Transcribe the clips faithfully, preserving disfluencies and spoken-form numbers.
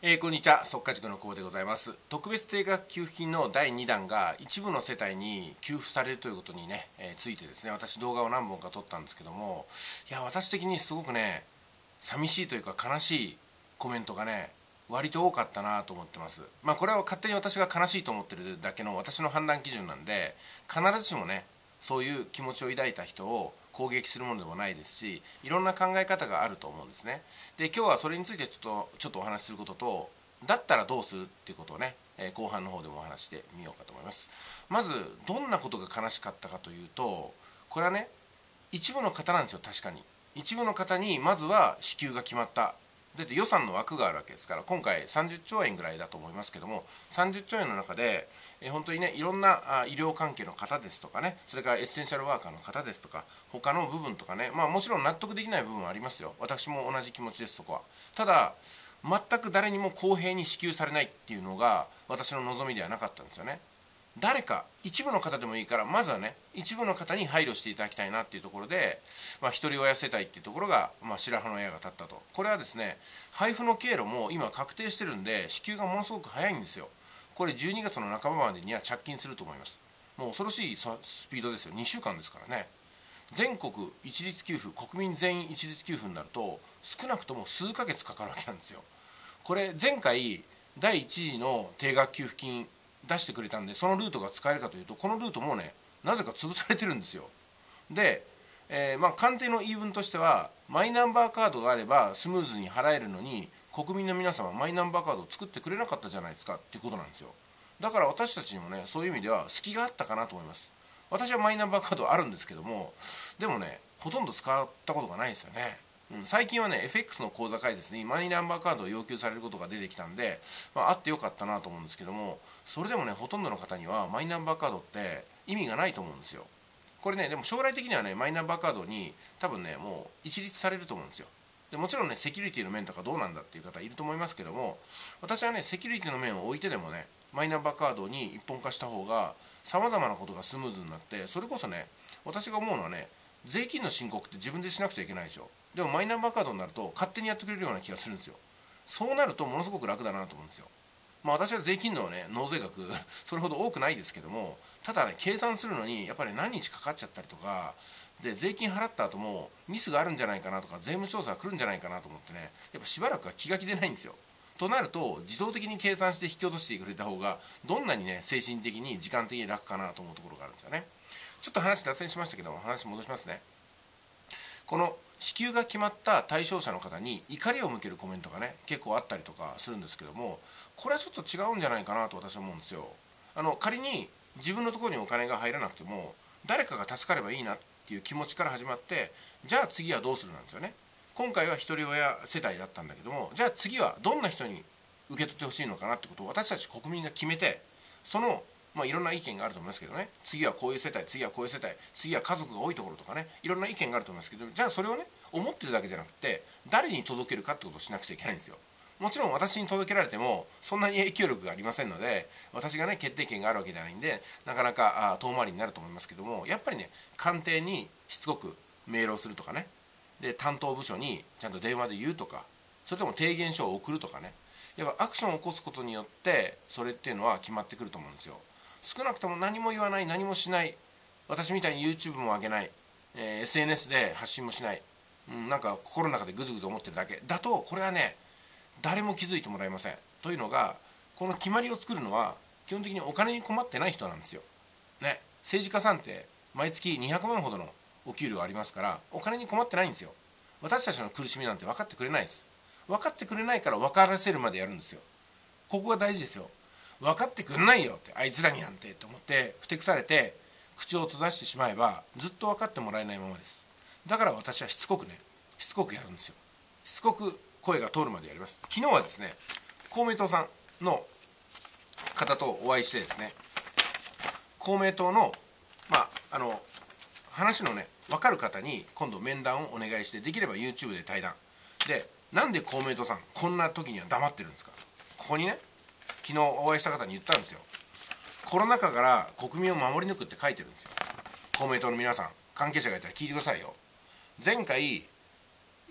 えー、こんにちは、速稼塾の久保でございます。特別定額給付金のだいにだんが一部の世帯に給付されるということにね、えー、ついてですね、私動画を何本か撮ったんですけども、いや、私的にすごくね、寂しいというか悲しいコメントがね、割と多かったなと思ってます。まあこれは勝手に私が悲しいと思ってるだけの私の判断基準なんで、必ずしもね、そういう気持ちを抱いた人を攻撃するものでもないですし、いろんな考え方があると思うんですね。で、今日はそれについてちょっとちょっとお話しすることと、だったらどうするっていうことをね、えー後半の方でもお話してみようかと思います。まずどんなことが悲しかったかというと、これはね、一部の方なんですよ。確かに一部の方にまずは支給が決まった。だって予算の枠があるわけですから、今回さんじゅっちょうえんぐらいだと思いますけども、さんじゅっちょうえんの中で、えー本当にね、いろんなあ医療関係の方ですとかね、それからエッセンシャルワーカーの方ですとか、他の部分とかね、まあもちろん納得できない部分はありますよ。私も同じ気持ちです、そこは。ただ全く誰にも公平に支給されないっていうのが私の望みではなかったんですよね。誰か一部の方でもいいから、まずはね、一部の方に配慮していただきたいなっていうところで、まあ、一人親世帯っていうところが、まあ、白羽の矢が立ったと。これはですね、配布の経路も今確定してるんで、支給がものすごく早いんですよ。これじゅうにがつの半ばまでには着金すると思います。もう恐ろしいスピードですよ。にしゅうかんですからね。全国一律給付、国民全員一律給付になると少なくとも数ヶ月かかるわけなんですよ。これ前回だいいち次の定額給付金出してくれたんで、そのルートが使えるかというと、このルートもね、なぜか潰されてるんですよ。で、えーまあ官邸の言い分としては、マイナンバーカードがあればスムーズに払えるのに、国民の皆様はマイナンバーカードを作ってくれなかったじゃないですかっていうことなんですよ。だから私たちにもね、そういう意味では隙があったかなと思います。私はマイナンバーカードあるんですけども、でもね、ほとんど使ったことがないですよね。うん、最近はね、エフエックス の口座開設にマイナンバーカードを要求されることが出てきたんで、まあ、あってよかったなと思うんですけども、それでもね、ほとんどの方にはマイナンバーカードって意味がないと思うんですよ。これね、でも将来的にはね、マイナンバーカードに多分ね、もう一律されると思うんですよ。でもちろんね、セキュリティの面とかどうなんだっていう方いると思いますけども、私はね、セキュリティの面を置いてでもね、マイナンバーカードに一本化した方が、さまざまなことがスムーズになって、それこそね、私が思うのはね、税金の申告って自分でしなくちゃいけないでしょ。でもマイナンバーカードになると勝手にやってくれるような気がするんですよ。そうなるとものすごく楽だなと思うんですよ。まあ私は税金のね、納税額それほど多くないですけども、ただね、計算するのにやっぱり何日かかっちゃったりとかで、税金払った後もミスがあるんじゃないかなとか、税務調査が来るんじゃないかなと思ってね、やっぱしばらくは気が気でないんですよ。となると自動的に計算して引き落としてくれた方が、どんなにね、精神的に時間的に楽かなと思うところがあるんですよね。ちょっと話脱線しましたけども、話戻しますね。この支給が決まった対象者の方に怒りを向けるコメントがね、結構あったりとかするんですけども、これはちょっと違うんじゃないかなと私は思うんですよ。あの仮に自分のところにお金が入らなくても、誰かが助かればいいなっていう気持ちから始まって、じゃあ次はどうするなんですよね。今回は一人親世帯だったんだけども、じゃあ次はどんな人に受け取ってほしいのかなってことを私たち国民が決めて、そのまあ、いろんな意見があると思いますけどね、次はこういう世帯、次はこういう世帯、次は家族が多いところとかね、いろんな意見があると思いますけど、じゃあそれをね、思ってるだけじゃなくて、誰に届けるかってことをしなくちゃいけないんですよ。もちろん私に届けられてもそんなに影響力がありませんので、私がね、決定権があるわけじゃないんで、なかなか遠回りになると思いますけども、やっぱりね、官邸にしつこくメールをするとかね、で担当部署にちゃんと電話で言うとか、それとも提言書を送るとかね、やっぱアクションを起こすことによってそれっていうのは決まってくると思うんですよ。少なくとも何も言わない、何もしない、私みたいに YouTube も上げない、えー、エスエヌエス で発信もしない、うん、なんか心の中でぐずぐず思ってるだけだと、これはね、誰も気づいてもらえません。というのが、この決まりを作るのは基本的にお金に困ってない人なんですよ。ね、政治家さんって毎月にひゃくまんほどのお給料ありますから、お金に困ってないんですよ。私たちの苦しみなんて分かってくれないです。分かってくれないから分からせるまでやるんですよ。ここが大事ですよ。分かってくんないよって、あいつらになんてと思ってふてくされて口を閉ざしてしまえば、ずっと分かってもらえないままです。だから私はしつこくね、しつこくやるんですよ。しつこく声が通るまでやります。昨日はですね、公明党さんの方とお会いしてですね、公明党のまああの話のね、分かる方に今度面談をお願いして、できれば YouTube で対談で、なんで公明党さんこんな時には黙ってるんですか。ここにね、昨日お会いした方に言ったんですよ。コロナ禍から国民を守り抜くって書いてるんですよ。公明党の皆さん、関係者がいたら聞いてくださいよ。前回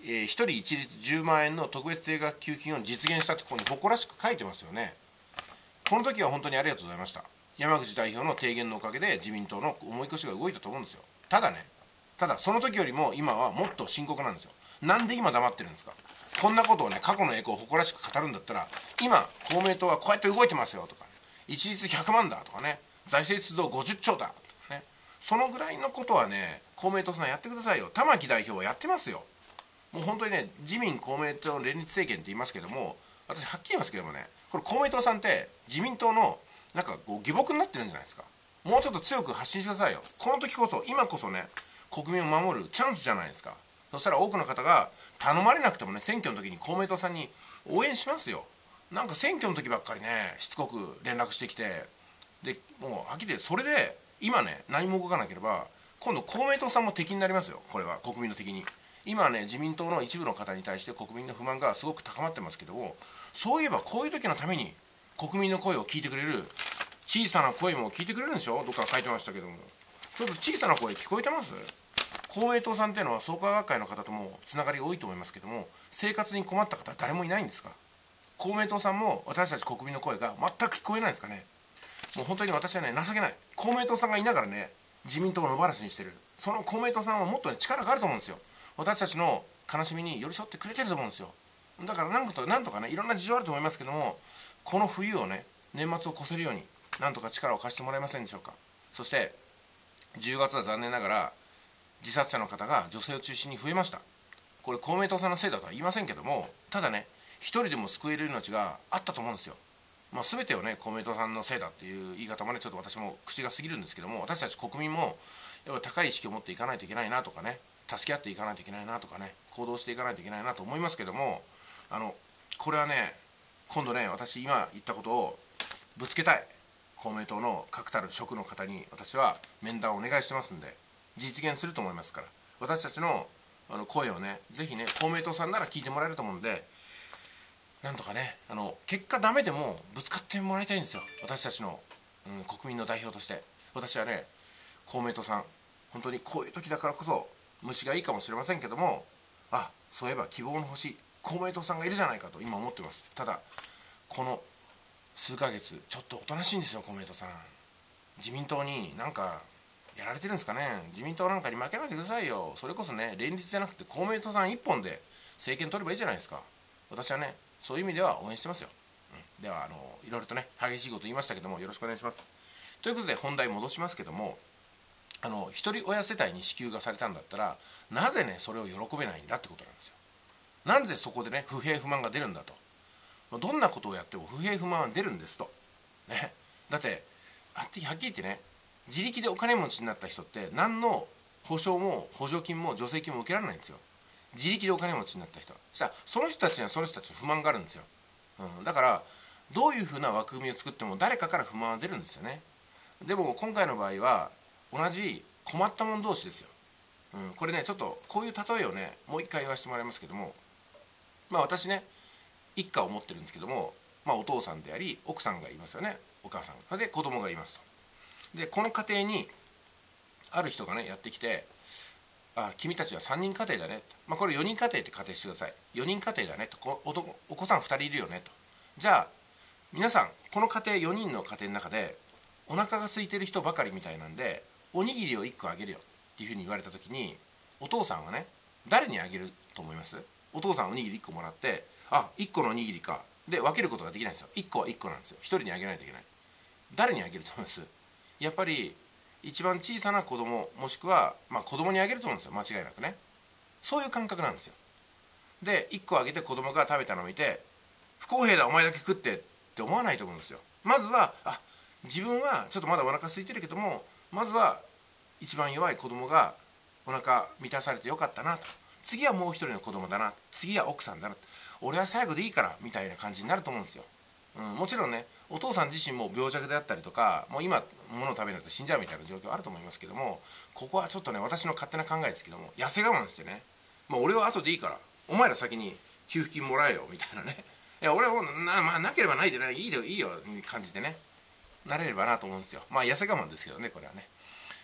えー、ひとり一律じゅうまんえんの特別定額給付金を実現したってここに誇らしく書いてますよね。この時は本当にありがとうございました。山口代表の提言のおかげで自民党の重い腰が動いたと思うんですよ。ただね、ただその時よりも今はもっと深刻なんですよ。なんで今黙ってるんですか。こんなことをね、過去の栄光を誇らしく語るんだったら、今公明党はこうやって動いてますよとか、一律ひゃくまんだとかね、財政出動ごじゅっちょうだとかね、そのぐらいのことはね、公明党さんやってくださいよ。玉木代表はやってますよ。もう本当にね、自民公明党連立政権って言いますけども、私はっきり言いますけどもね、これ公明党さんって自民党のなんかこう疑木になってるんじゃないですか。もうちょっと強く発信してくださいよ。この時こそ、今こそね、国民を守るチャンスじゃないですか。そしたら多くの方が頼まれなくてもね、選挙の時に公明党さんに応援しますよ。なんか選挙の時ばっかりね、しつこく連絡してきて、でもうはっきり言って、それで今ね、何も動かなければ今度公明党さんも敵になりますよ。これは国民の敵に。今はね、自民党の一部の方に対して国民の不満がすごく高まってますけども、そういえばこういう時のために国民の声を聞いてくれる、小さな声も聞いてくれるんでしょ。どっか書いてましたけども、ちょっと小さな声聞こえてます？公明党さんっていうのは創価学会の方ともつながり多いと思いますけども、生活に困った方は誰もいないんですか。公明党さんも私たち国民の声が全く聞こえないんですかね。もう本当に私はね、情けない。公明党さんがいながらね、自民党を野放しにしてる、その公明党さんはもっと、ね、力があると思うんですよ。私たちの悲しみに寄り添ってくれてると思うんですよ。だからなんとなんとかね、いろんな事情あると思いますけども、この冬をね、年末を越せるようになんとか力を貸してもらえませんでしょうか。そしてじゅうがつは残念ながら自殺者の方が女性を中心に増えました。これ公明党さんのせいだとは言いませんけども、ただね、一人でも救える命があったと思うんですよ。まあ、全てをね、公明党さんのせいだっていう言い方もね、ちょっと私も口が過ぎるんですけども、私たち国民もやっぱ高い意識を持っていかないといけないなとかね、助け合っていかないといけないなとかね、行動していかないといけないなと思いますけども、あのこれはね、今度ね、私今言ったことをぶつけたい。公明党の確たる職の方に私は面談をお願いしてますんで、実現すると思いますから、私たちのあの声をね、ぜひね、公明党さんなら聞いてもらえると思うんで、なんとかね、あの結果ダメでもぶつかってもらいたいんですよ。私たちの、うん、国民の代表として。私はね、公明党さん、本当にこういう時だからこそ虫がいいかもしれませんけども、あ、そういえば希望の星公明党さんがいるじゃないかと今思ってます。ただこの数ヶ月ちょっとおとなしいんですよ、公明党さん。自民党になんかやられてるんですかね。自民党なんかに負けないでくださいよ。それこそね、連立じゃなくて公明党さん一本で政権取ればいいじゃないですか。私はね、そういう意味では応援してますよ。うん、ではあのいろいろとね、激しいこと言いましたけども、よろしくお願いします。ということで本題戻しますけども、あの一人親世帯に支給がされたんだったら、なぜね、それを喜べないんだってことなんですよ。なぜそこでね、不平不満が出るんだと。どんなことをやっても不平不満は出るんですと、ね、だってはっきり言ってね、自力でお金持ちになった人って何の保証も補助金も助成金も受けられないんですよ。自力でお金持ちになった人さあ、その人たちにはその人たちの不満があるんですよ。うん、だからどういうふうな枠組みを作っても誰かから不満は出るんですよね。でも今回の場合は同じ困った者同士ですよ。うん、これね、ちょっとこういう例えをね、もう一回言わせてもらいますけども、まあ私ね、一家を持ってるんですけども、まあ、お父さんであり奥さんがいますよね、お母さんが。で子供がいますと。でこの家庭にある人がねやってきて、あ、君たちはさんにん家庭だねと、まあ、これよにん家庭って仮定してください。よにん家庭だねと、お, お, お子さんふたりいるよねと。じゃあ皆さんこの家庭よにんの家庭の中でお腹が空いてる人ばかりみたいなんで、おにぎりをいっこあげるよっていうふうに言われた時に、お父さんはね、誰にあげると思います？お父さんおにぎりいっこもらって、あ、いっこのおにぎりかで分けることができないんですよ。いっこはいっこなんですよ。ひとりにあげないといけない。誰にあげると思います？やっぱり一番小さな子供、もしくは、まあ、子供にあげると思うんですよ、間違いなくね。そういう感覚なんですよ。でいっこあげて子供が食べたのを見て、不公平だお前だけ食ってって思わないと思うんですよ。まずは、あ、自分はちょっとまだお腹空いてるけども、まずは一番弱い子供がお腹満たされてよかったなと、次はもう一人の子供だな、次は奥さんだな、俺は最後でいいからみたいな感じになると思うんですよ。うん、もちろんね、お父さん自身も病弱であったりとか、もう今物を食べないと死んじゃうみたいな状況あると思いますけども、ここはちょっとね、私の勝手な考えですけども、痩せ我慢してね、もう俺は後でいいからお前ら先に給付金もらえよみたいなね、いや俺はもう な,、まあ、なければないでないいいよいいよいい感じでね、なれればなと思うんですよ。まあ痩せ我慢ですけどね、これはね。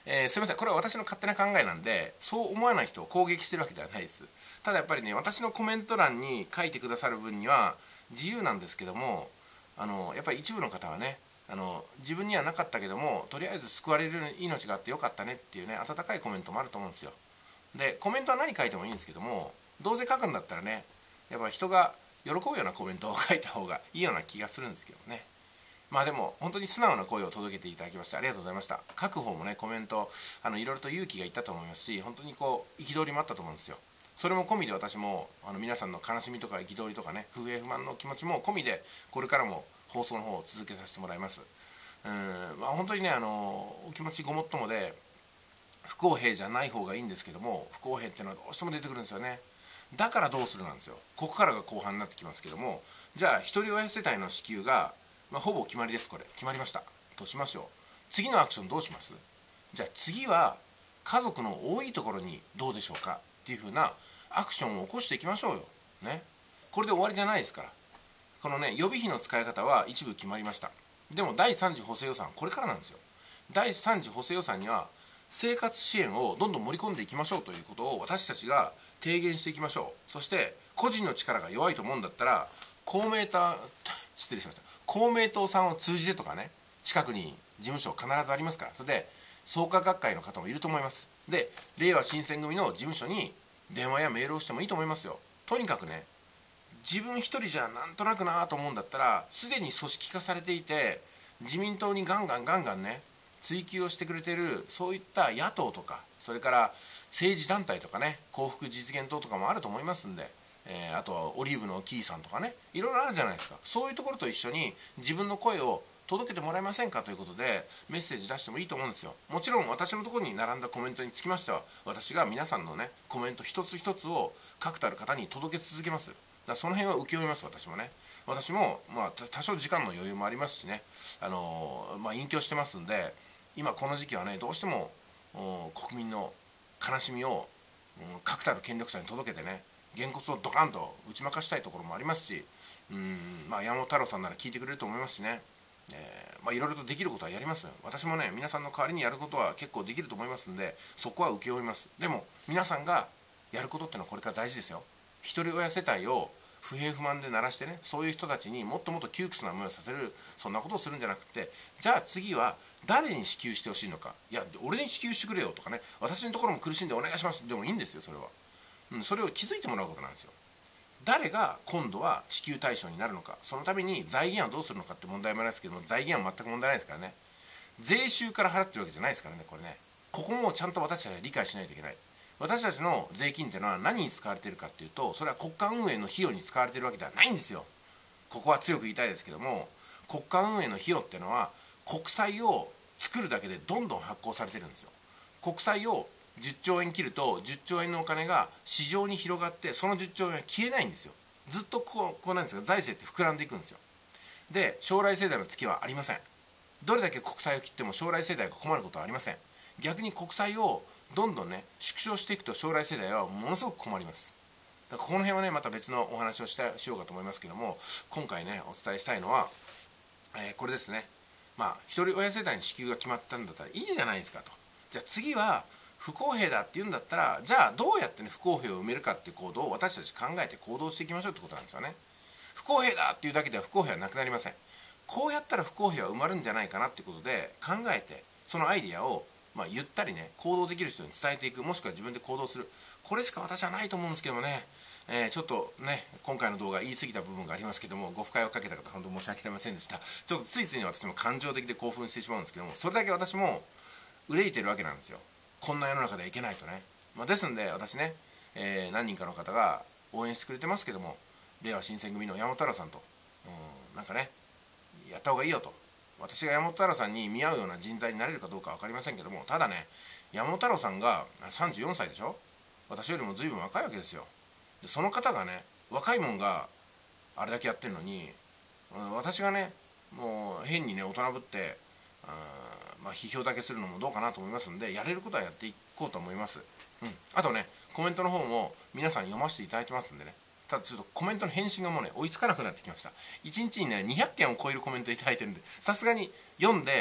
えー、すいません、これは私の勝手な考えなんで、そう思わない人を攻撃してるわけではないです。ただやっぱりね、私のコメント欄に書いてくださる分には自由なんですけども、あのやっぱり一部の方はね、あの自分にはなかったけどもとりあえず救われる命があってよかったねっていうね、温かいコメントもあると思うんですよ。でコメントは何書いてもいいんですけども、どうせ書くんだったらね、やっぱ人が喜ぶようなコメントを書いた方がいいような気がするんですけどね。まあでも本当に素直な声を届けていただきましてありがとうございました。書く方もねコメントあのいろいろと勇気がいったと思いますし、本当にこう憤りもあったと思うんですよ。それも込みで私もあの皆さんの悲しみとか憤りとかね、不平不満の気持ちも込みでこれからも放送の方を続けさせてもらいます。うん、まあ、本当にねあのお気持ちごもっともで不公平じゃない方がいいんですけども、不公平っていうのはどうしても出てくるんですよね。だからどうするなんですよ。ここからが後半になってきますけども、じゃあひとり親世帯の支給が、まあ、ほぼ決まりです。これ決まりましたとしましょう。次のアクションどうします？じゃあ次は家族の多いところにどうでしょうかっていう風なアクションを起こしていきましょうよね。これで終わりじゃないですから。このね予備費の使い方は一部決まりました。でもだいさん次補正予算これからなんですよ。だいさん次補正予算には生活支援をどんどん盛り込んでいきましょうということを私たちが提言していきましょう。そして個人の力が弱いと思うんだったら公明党失礼しました公明党さんを通じてとかね、近くに事務所必ずありますから、それで創価学会の方もいると思います。で令和新選組の事務所に電話やメールをしてもいいと思いますよ。とにかくね、自分一人じゃなんとなくなと思うんだったら、すでに組織化されていて自民党にガンガンガンガンね追及をしてくれてるそういった野党とか、それから政治団体とかね、幸福実現党とかもあると思いますんで、えー、あとはオリーブのキーさんとかね、いろいろあるじゃないですか。そういうところと一緒に自分の声を届けてもらえませんかということでメッセージ出してもいいと思うんですよ。もちろん私のところに並んだコメントにつきましては、私が皆さんのねコメント一つ一つを確たる方に届け続けます。だからその辺は請け負います。私もね私もまあ多少時間の余裕もありますしね、あのー、まあ隠居してますんで、今この時期はねどうしても国民の悲しみを確たる権力者に届けてね、げんこつをドカンと打ち負かしたいところもありますし、うん、まあ、山本太郎さんなら聞いてくれると思いますしね、えーまあ、いろいろとできることはやります。私もね皆さんの代わりにやることは結構できると思いますんで、そこは請け負います。でも皆さんがやることってのはこれから大事ですよ。一人親世帯を不平不満で鳴らしてね、そういう人たちにもっともっと窮屈な思いをさせる、そんなことをするんじゃなくて、じゃあ次は誰に支給してほしいのか、いや俺に支給してくれよとかね、私のところも苦しんでお願いしますでもいいんですよ。それは、うん、それを気づいてもらうことなんですよ。誰が今度は支給対象になるのか、そのために財源はどうするのかって問題もありますけども、財源は全く問題ないですからね。税収から払ってるわけじゃないですからね、これね。ここもちゃんと私たちは理解しないといけない。私たちの税金っていうのは何に使われているかっていうと、それは国家運営の費用に使われているわけではないんですよ。ここは強く言いたいですけども、国家運営の費用っていうのは国債を作るだけでどんどん発行されてるんですよ。国債をじゅっちょうえん切るとじゅっちょうえんのお金が市場に広がって、そのじゅっちょうえんは消えないんですよ。ずっとこうこうなんですが、財政って膨らんでいくんですよ。で将来世代の月はありません。どれだけ国債を切っても将来世代が困ることはありません。逆に国債をどんどんね縮小していくと将来世代はものすごく困ります。だからこの辺はねまた別のお話をしたしようかと思いますけども、今回ねお伝えしたいのは、えー、これですね。まあ一人親世帯に支給が決まったんだったらいいじゃないですかと。じゃあ次は不公平だって言うんだったら、じゃあどうやってね不公平を埋めるかっていう行動を私たち考えて行動していきましょうってことなんですよね。不公平だっていうだけでは不公平はなくなりません。こうやったら不公平は埋まるんじゃないかなっていうことで考えて、そのアイディアをまあ言ったりね行動できる人に伝えていく、もしくは自分で行動する、これしか私はないと思うんですけどもね、えー、ちょっとね今回の動画言い過ぎた部分がありますけども、ご不快をかけた方本当申し訳ありませんでした。ちょっとついつい私も感情的で興奮してしまうんですけども、それだけ私も憂いてるわけなんですよ。こんな世の中ではいけないとね、まあ、ですんで私ね、えー、何人かの方が応援してくれてますけども、令和新選組の山本太郎さんと、うん、なんかねやった方がいいよと。私が山本太郎さんに見合うような人材になれるかどうか分かりませんけども、ただね山本太郎さんがさんじゅうよんさいでしょ。私よりも随分若いわけですよ。でその方がね若いもんがあれだけやってるのに、私がねもう変にね大人ぶってあ、まあ、批評だけするのもどうかなと思いますんで、やれることはやっていこうと思います。うん、あとねコメントの方も皆さん読ませていただいてますんでね、ただちょっとコメントの返信がもうね追いつかなくなってきました。いちにちにねにひゃっけんを超えるコメントいただいてるんで、さすがに読んで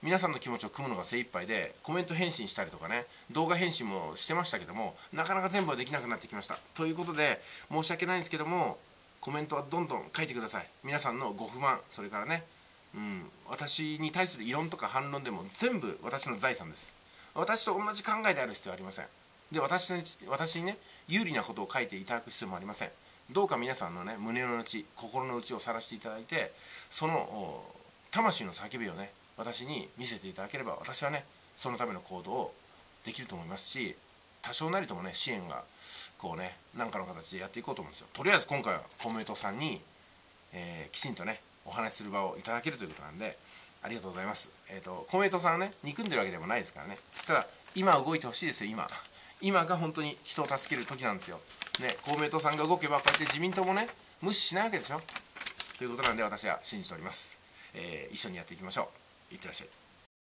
皆さんの気持ちを汲むのが精一杯で、コメント返信したりとかね、動画返信もしてましたけども、なかなか全部はできなくなってきました。ということで申し訳ないんですけども、コメントはどんどん書いてください。皆さんのご不満、それからね、うん、私に対する異論とか反論でも全部私の財産です。私と同じ考えである必要はありません。で、私に私にね、有利なことを書いていただく必要もありません。どうか皆さんのね、胸の内、心の内を晒していただいて、その魂の叫びをね、私に見せていただければ、私はね、そのための行動をできると思いますし、多少なりともね、支援がこうね、何かの形でやっていこうと思うんですよ。とりあえず今回は公明党さんに、えー、きちんとね、お話しする場をいただけるということなんで、ありがとうございます。えっと、公明党さんはね、憎んでるわけでもないですからね。ただ、今動いてほしいですよ、今。今が本当に人を助ける時なんですよ。ね、公明党さんが動けば、こうやって自民党もね、無視しないわけでしょ。ということなんで、私は信じております。えー、一緒にやっていきましょう。いってらっしゃい。